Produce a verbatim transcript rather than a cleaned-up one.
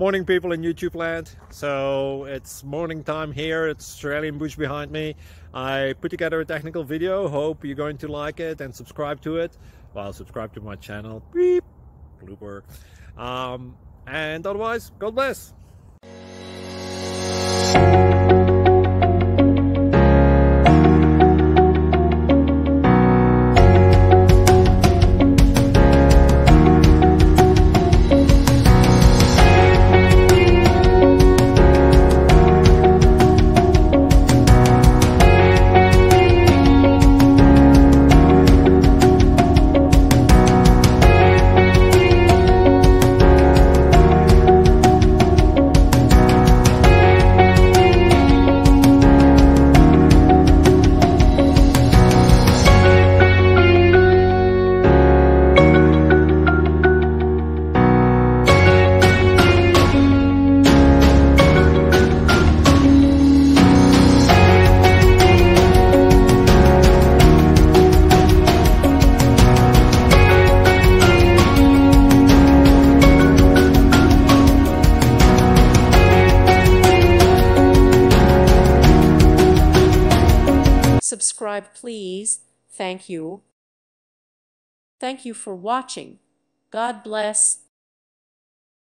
Morning, people in YouTube land. So it's morning time here. It's Australian bush behind me. I put together a technical video. Hope you're going to like it and subscribe to it. Well, subscribe to my channel. Beep. Blooper. Um, and otherwise, God bless. Subscribe, please. Thank you. Thank you for watching. God bless.